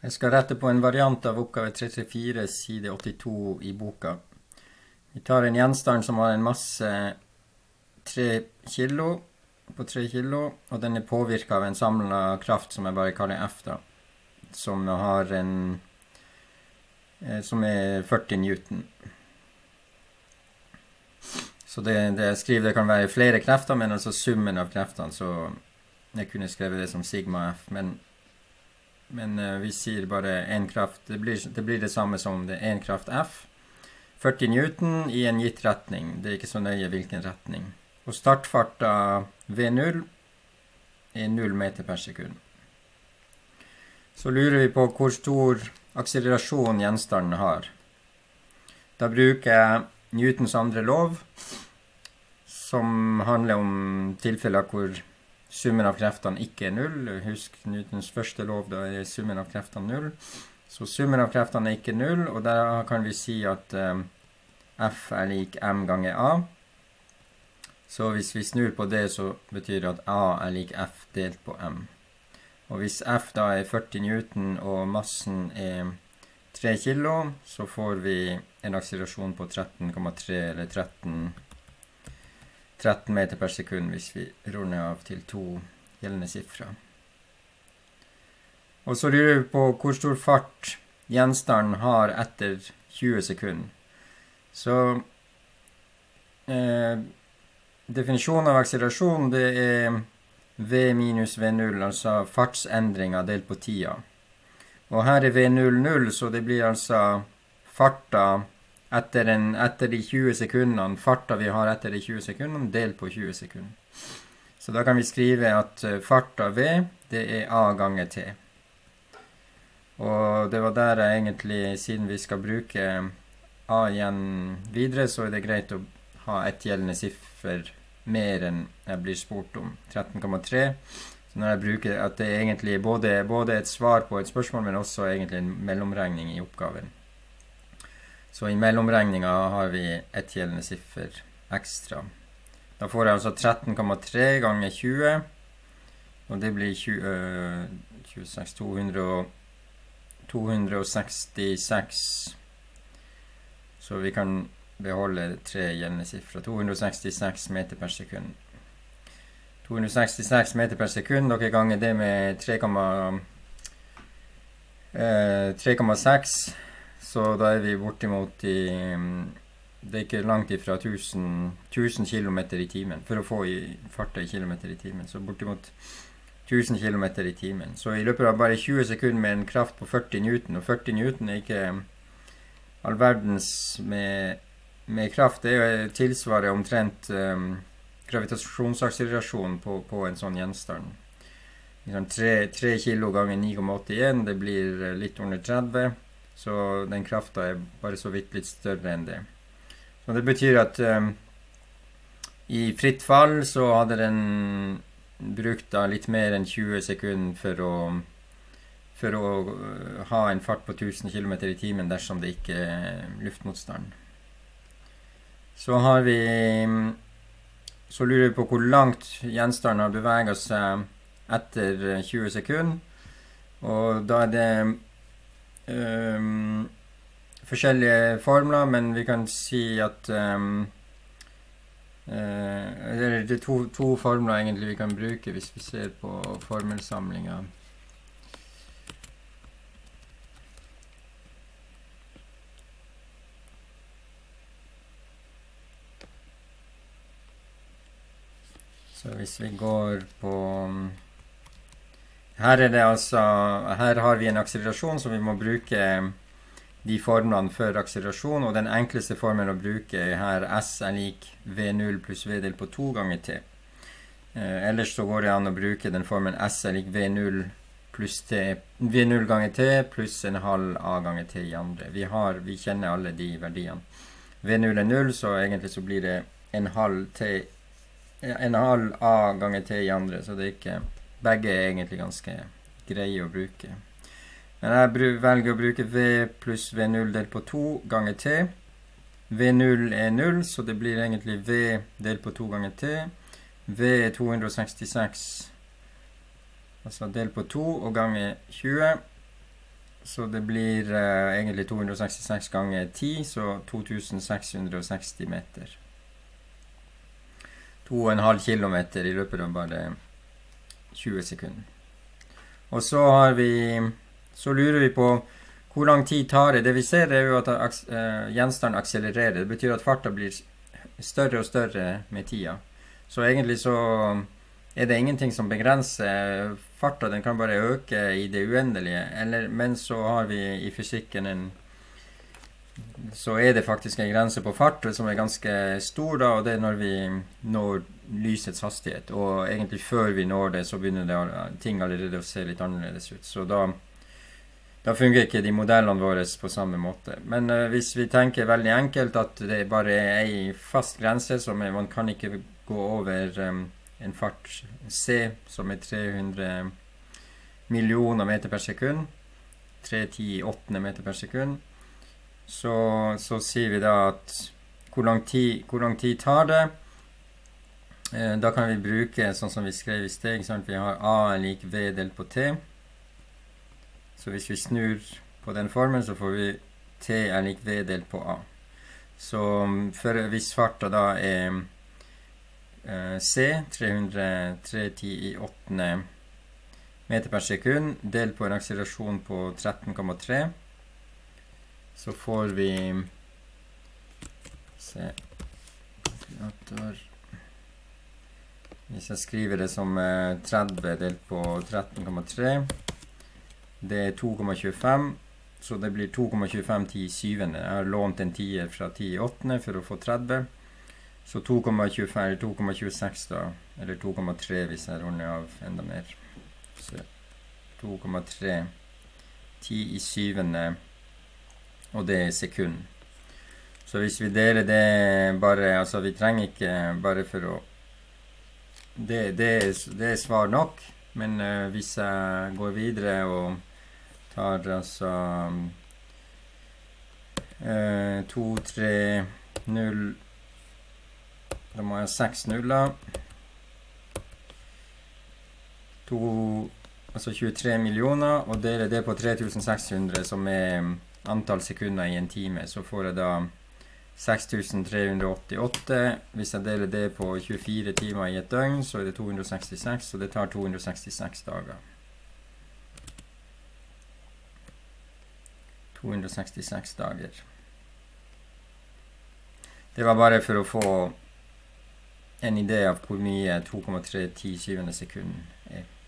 Jeg skal rette på en variant av oppgave 334, side 82 i boka. Vi tar en gjenstand som har en masse 3 kilo på 3 kilo, og den er påvirket av en samlet kraft som jeg bare kaller F da, som har som er 40 newton. Så det jeg skriver, det kan være flere krefter, men altså summen av kreftene, så jeg kunne skrevet det som sigma F, men vi sier bare en kraft, det blir det samme som det en kraft F, 40 newton i en gitt retning, det er ikke så nøye hvilken retning. Og startfart av V0 er 0 meter per sekund. Så lurer vi på hvor stor akselerasjon gjenstanden har. Da bruker jeg Newtons andre lov, som handler om tilfeller hvor summen av kreftene ikke er 0. Husk Newtons første lov, da er summen av kreftene 0. Så summen av kreftene er ikke 0, og da kan vi si at F er lik M ganger A. Så hvis vi snur på det, så betyr det at A er lik F delt på M. Og hvis F da er 40 newton og massen er 3 kilo, så får vi en akselerasjon på 13,3 eller 13 meter per sekund hvis vi runder av til 2 gjeldende sifre. Og så lurer vi på hvor stor fart gjenstanden har etter 20 sekunder. Så definisjonen av akselerasjon, det er V minus V0, altså fartsendringen delt på tida. Og her er V0 0, så det blir altså farta etter de 20 sekundene, farta vi har etter de 20 sekundene, delt på 20 sekunder. Så da kan vi skrive at farta V, det er A ganger T. Og det var der jeg egentlig, siden vi skal bruke A igjen videre, så er det greit å ha et gjeldende siffer mer enn jeg blir spurt om, 13,3. Så når jeg bruker at det er egentlig både et svar på et spørsmål, men også egentlig en mellomregning i oppgaven. Så i mellomregningen har vi et gjeldende siffer ekstra. Da får jeg altså 13,3 ganger 20, og det blir 266. Så vi kan beholde 3 gjeldende sifre. 266 meter per sekund. 266 meter per sekund, dere ganger det med 3,6, så da er vi bortimot det er ikke langt ifra 1000 kilometer i timen, for å få farta i kilometer i timen, så bortimot 1000 kilometer i timen. Så i løpet av bare 20 sekunder med en kraft på 40 newton, og 40 newton er ikke all verdens med kraft, det tilsvarer omtrent gravitasjonsakselerasjon på en sånn gjenstand. 3 kilo ganger 9,81, det blir litt under 30, så den kraften er bare så vidt litt større enn det. Så det betyr at i fritt fall så hadde den brukt da litt mer enn 20 sekunder for å ha en fart på 1000 km i timen dersom det ikke er luftmotstand. Så lurer vi på hvor langt gjenstanden har beveget seg etter 20 sekunder, og da er det forskjellige formler, men vi kan si at det er to formler egentlig vi kan bruke hvis vi ser på formelsamlingen. Så hvis vi går på her har vi en akselerasjon, så vi må bruke de formlene for akselerasjon, og den enkleste formelen å bruke her S er lik V0 pluss V delt på 2 ganger T. Ellers så går det an å bruke den formelen S er lik V0 pluss T, V0 ganger T pluss en halv A ganger T i andre. Vi kjenner alle de verdiene. V0 er 0, så egentlig så blir det en halv A ganger T i andre, så det er ikke, begge er egentlig ganske greie å bruke. Men jeg velger å bruke V pluss V0 delt på 2 ganger T. V0 er 0, så det blir egentlig V delt på 2 ganger T. V er 266, altså delt på 2 og ganger 20. Så det blir egentlig 266 ganger 10, så 2660 meter. 2,5 kilometer i løpet av bare 20 sekunder. Og så lurer vi på hvor lang tid tar det. Det vi ser er jo at gjenstanden akselererer. Det betyr at farten blir større og større med tida. Så egentlig så er det ingenting som begrenser farten. Den kan bare øke i det uendelige. Men så har vi i fysikken så er det faktisk en grense på fart som er ganske stor da, og det er når vi når lysets hastighet. Og egentlig før vi når det, så begynner ting allerede å se litt annerledes ut. Så da fungerer ikke de modellene våre på samme måte. Men hvis vi tenker veldig enkelt at det bare er en fast grense, så man kan ikke gå over en fart C, som er 300 millioner meter per sekund, 3,10,8 meter per sekund, så sier vi da at hvor lang tid tar det. Da kan vi bruke, sånn som vi skrev i sted, vi har A er lik V delt på T. Så hvis vi snur på den formen, så får vi T er lik V delt på A. Så hvis farten da er C, 310,8 meter per sekund, delt på en akselerasjon på 13,3, så får vi hvis jeg skriver det som 30 delt på 13,3, det er 2,25, så det blir 2,25 10/7. Jeg har lånt en 10 fra 10/8 for å få 30, så 2,25 eller 2,26 da, eller 2,3 hvis jeg runder av enda mer. Så 2,3 10/7, og det er sekund. Så hvis vi deler det bare, altså vi trenger ikke bare for å, det er svar nok, men hvis jeg går videre og tar altså 2, 3, 0, da må jeg ha 6 nuller, altså 23 millioner, og deler det på 3600, som er antall sekunder i en time, så får jeg da 6388. Hvis jeg deler det på 24 timer i et døgn, så er det 266, og det tar 266 dager. 266 dager. Det var bare for å få en idé av hvor mye 2,3 10/7 sekund er.